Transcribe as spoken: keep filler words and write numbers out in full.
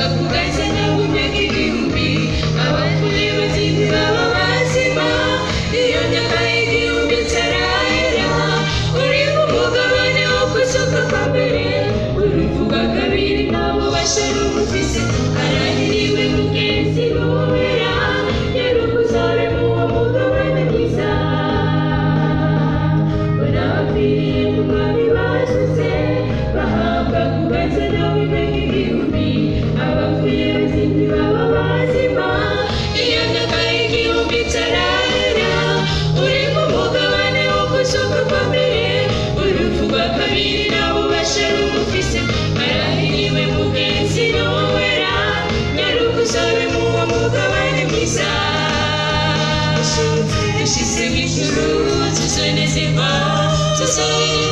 kugaza nawe imyaka igihumbi abapfuye bazindi baba bazima iyo myaka igihumbi itarahera uri mu mugabane wo kuzuka kwa mbere uruvuga kabiri nabo bashara umufise arahiriwe mugenzi n'uwera nyarukuzabe mu wo mugabane mwiza barabapfiriye mu mwami basuze bahabwa kugaza nawe imyaka igihumbi abapfuye bazindi baba bazima iyo myaka igihumbi itarahera uri mu mugabane wo kuzuka kwa mbere uruvuga kabiri nabo bashara umufise arahiriwe mugenzi n'uwera nyarukuzabe mu wo mugabane mwiza dushyize mu ijuru tuzonezerwa tuzonezerwa